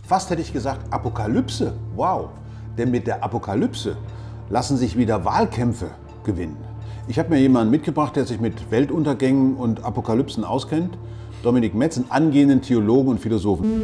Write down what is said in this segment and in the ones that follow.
Fast hätte ich gesagt Apokalypse. Wow, denn mit der Apokalypse lassen sich wieder Wahlkämpfe gewinnen. Ich habe mir jemanden mitgebracht, der sich mit Weltuntergängen und Apokalypsen auskennt. Dominik Metz, einen angehenden Theologen und Philosophen.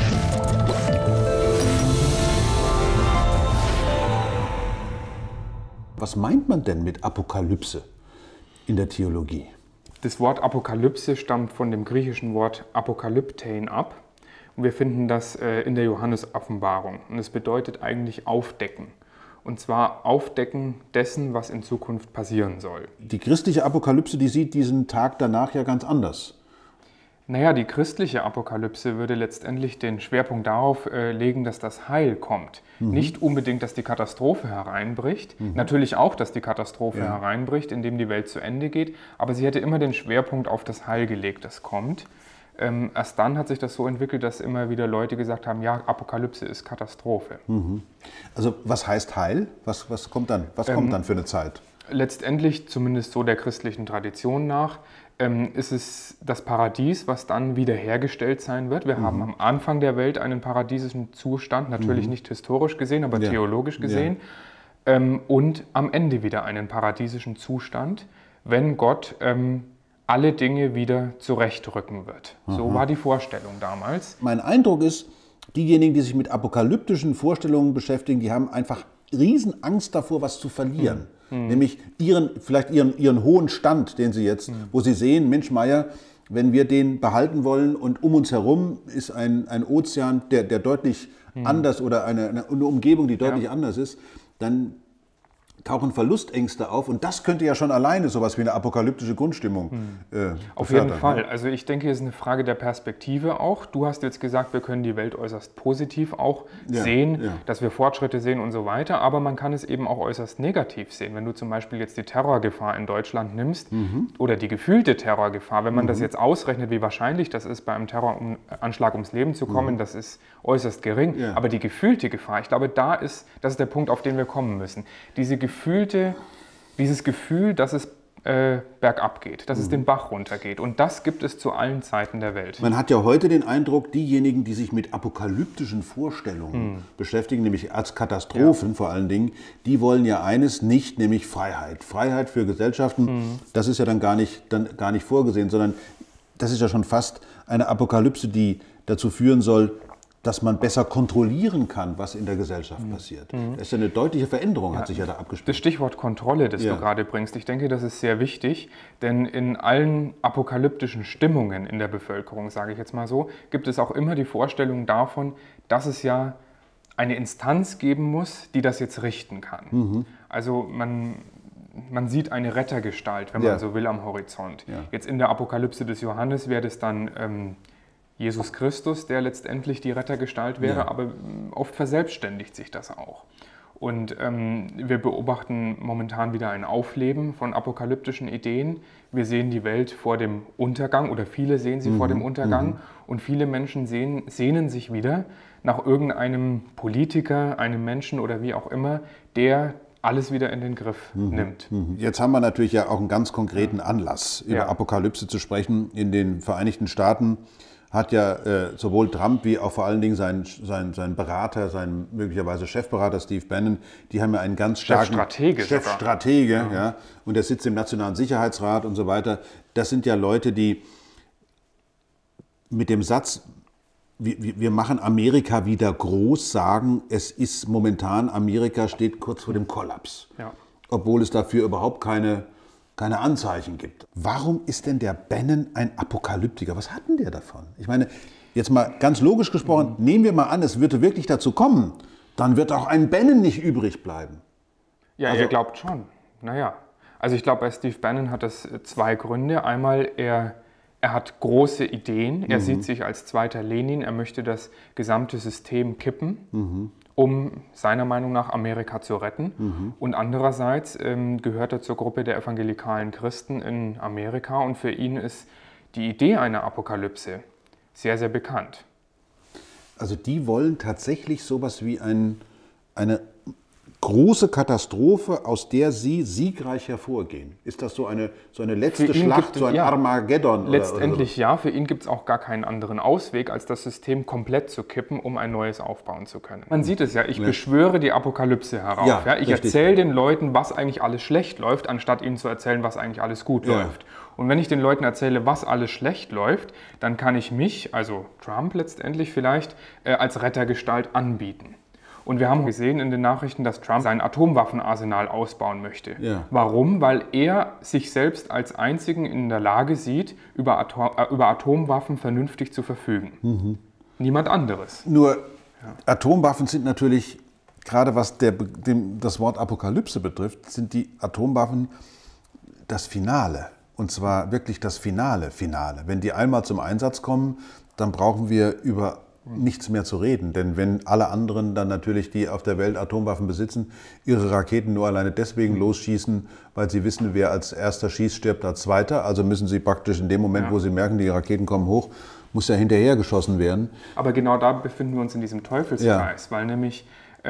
Was meint man denn mit Apokalypse in der Theologie? Das Wort Apokalypse stammt von dem griechischen Wort Apokalyptein ab. Und wir finden das in der Johannes-Offenbarung. Und es bedeutet eigentlich aufdecken. Und zwar aufdecken dessen, was in Zukunft passieren soll. Die christliche Apokalypse, die sieht diesen Tag danach ja ganz anders. Naja, die christliche Apokalypse würde letztendlich den Schwerpunkt darauf legen, dass das Heil kommt. Nicht unbedingt, dass die Katastrophe hereinbricht. Natürlich auch, dass die Katastrophe hereinbricht, indem die Welt zu Ende geht. Aber sie hätte immer den Schwerpunkt auf das Heil gelegt, das kommt. Erst dann hat sich das so entwickelt, dass immer wieder Leute gesagt haben, ja, Apokalypse ist Katastrophe. Also was heißt Heil? Was kommt dann? Was kommt dann für eine Zeit? Letztendlich, zumindest so der christlichen Tradition nach, ist es das Paradies, was dann wiederhergestellt sein wird. Wir haben am Anfang der Welt einen paradiesischen Zustand, natürlich nicht historisch gesehen, aber theologisch gesehen. Und am Ende wieder einen paradiesischen Zustand, wenn Gott alle Dinge wieder zurechtrücken wird. So war die Vorstellung damals. Mein Eindruck ist, diejenigen, die sich mit apokalyptischen Vorstellungen beschäftigen, die haben einfach Riesenangst davor, was zu verlieren. Nämlich vielleicht ihren hohen Stand, den sie jetzt, wo sie sehen, Mensch Meier, wenn wir den behalten wollen und um uns herum ist ein Ozean, der deutlich anders oder eine Umgebung, die deutlich anders ist, dann tauchen Verlustängste auf und das könnte ja schon alleine sowas wie eine apokalyptische Grundstimmung Auf jeden Fall. Also ich denke, es ist eine Frage der Perspektive auch. Du hast jetzt gesagt, wir können die Welt äußerst positiv auch sehen, dass wir Fortschritte sehen und so weiter, aber man kann es eben auch äußerst negativ sehen. Wenn du zum Beispiel jetzt die Terrorgefahr in Deutschland nimmst oder die gefühlte Terrorgefahr, wenn man das jetzt ausrechnet, wie wahrscheinlich das ist, bei einem Terroranschlag ums Leben zu kommen, das ist äußerst gering. Aber die gefühlte Gefahr, ich glaube, das ist der Punkt, auf den wir kommen müssen. Dieses Gefühl, dass es bergab geht, dass es den Bach runtergeht. Und das gibt es zu allen Zeiten der Welt. Man hat ja heute den Eindruck, diejenigen, die sich mit apokalyptischen Vorstellungen beschäftigen, nämlich als Katastrophen vor allen Dingen, die wollen ja eines nicht, nämlich Freiheit. Freiheit für Gesellschaften, das ist ja dann gar nicht vorgesehen, sondern das ist ja schon fast eine Apokalypse, die dazu führen soll, dass man besser kontrollieren kann, was in der Gesellschaft passiert. Das ist ja eine deutliche Veränderung, hat sich ja da abgespielt. Das Stichwort Kontrolle, das du gerade bringst, ich denke, das ist sehr wichtig, denn in allen apokalyptischen Stimmungen in der Bevölkerung, sage ich jetzt mal so, gibt es auch immer die Vorstellung davon, dass es ja eine Instanz geben muss, die das jetzt richten kann. Also man sieht eine Rettergestalt, wenn man so will, am Horizont. Jetzt in der Apokalypse des Johannes wäre das dann Jesus Christus, der letztendlich die Rettergestalt wäre, aber oft verselbstständigt sich das auch. Und wir beobachten momentan wieder ein Aufleben von apokalyptischen Ideen. Wir sehen die Welt vor dem Untergang oder viele sehen sie vor dem Untergang und viele Menschen sehnen sich wieder nach irgendeinem Politiker, einem Menschen oder wie auch immer, der alles wieder in den Griff nimmt. Jetzt haben wir natürlich ja auch einen ganz konkreten Anlass, über Apokalypse zu sprechen. In den Vereinigten Staaten hat ja sowohl Trump wie auch vor allen Dingen sein Berater, sein möglicherweise Chefberater Steve Bannon, die haben ja einen ganz starken Chefstratege, ja, und der sitzt im Nationalen Sicherheitsrat und so weiter. Das sind ja Leute, die mit dem Satz, wir machen Amerika wieder groß, sagen, es ist momentan, Amerika steht kurz vor dem Kollaps, obwohl es dafür überhaupt keine Anzeichen gibt. Warum ist denn der Bannon ein Apokalyptiker? Was hat denn der davon? Ich meine, jetzt mal ganz logisch gesprochen, nehmen wir mal an, es würde wirklich dazu kommen, dann wird auch ein Bannon nicht übrig bleiben. Ja, also, er glaubt schon. Naja, also ich glaube, bei Steve Bannon hat das zwei Gründe. Einmal, er hat große Ideen, er sieht sich als zweiter Lenin, er möchte das gesamte System kippen, um seiner Meinung nach Amerika zu retten. Und andererseits gehört er zur Gruppe der evangelikalen Christen in Amerika und für ihn ist die Idee einer Apokalypse sehr, sehr bekannt. Also die wollen tatsächlich sowas wie eine große Katastrophe, aus der Sie siegreich hervorgehen? Ist das so eine letzte Schlacht, so ein Armageddon? Letztendlich ja, für ihn gibt es auch gar keinen anderen Ausweg, als das System komplett zu kippen, um ein neues aufbauen zu können. Man sieht es ja, ich beschwöre die Apokalypse herauf. Ja, ich erzähle den Leuten, was eigentlich alles schlecht läuft, anstatt ihnen zu erzählen, was eigentlich alles gut läuft. Und wenn ich den Leuten erzähle, was alles schlecht läuft, dann kann ich mich, also Trump letztendlich vielleicht, als Rettergestalt anbieten. Und wir haben gesehen in den Nachrichten, dass Trump sein Atomwaffenarsenal ausbauen möchte. Ja. Warum? Weil er sich selbst als einzigen in der Lage sieht, über Atomwaffen vernünftig zu verfügen. Niemand anderes. Nur Atomwaffen sind natürlich, gerade was das Wort Apokalypse betrifft, sind die Atomwaffen das Finale. Und zwar wirklich das Finale. Wenn die einmal zum Einsatz kommen, dann brauchen wir über nichts mehr zu reden. Denn wenn alle anderen dann natürlich, die auf der Welt Atomwaffen besitzen, ihre Raketen nur alleine deswegen losschießen, weil sie wissen, wer als erster schießt, stirbt als zweiter. Also müssen sie praktisch in dem Moment, wo sie merken, die Raketen kommen hoch, muss ja hinterher geschossen werden. Aber genau da befinden wir uns in diesem Teufelskreis, weil nämlich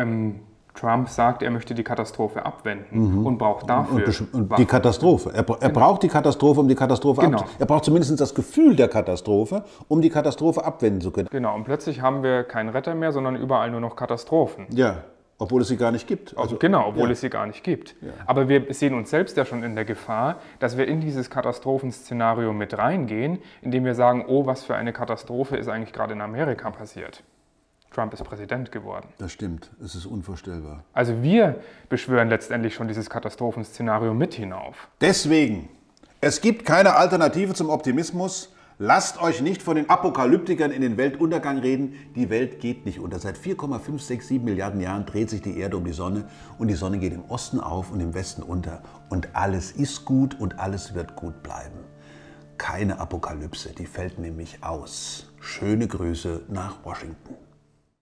Trump sagt, er möchte die Katastrophe abwenden und braucht dafür und die Katastrophe. Er braucht die Katastrophe, um die Katastrophe abzuwenden. Er braucht zumindest das Gefühl der Katastrophe, um die Katastrophe abwenden zu können. Genau, und plötzlich haben wir keinen Retter mehr, sondern überall nur noch Katastrophen. Ja, obwohl es sie gar nicht gibt. Also, genau, obwohl es sie gar nicht gibt. Ja. Aber wir sehen uns selbst ja schon in der Gefahr, dass wir in dieses Katastrophenszenario mit reingehen, indem wir sagen, oh, was für eine Katastrophe ist eigentlich gerade in Amerika passiert. Trump ist Präsident geworden. Das stimmt, es ist unvorstellbar. Also wir beschwören letztendlich schon dieses Katastrophenszenario mit hinauf. Deswegen, es gibt keine Alternative zum Optimismus. Lasst euch nicht von den Apokalyptikern in den Weltuntergang reden. Die Welt geht nicht unter. Seit 4,567 Milliarden Jahren dreht sich die Erde um die Sonne und die Sonne geht im Osten auf und im Westen unter. Und alles ist gut und alles wird gut bleiben. Keine Apokalypse, die fällt nämlich aus. Schöne Grüße nach Washington.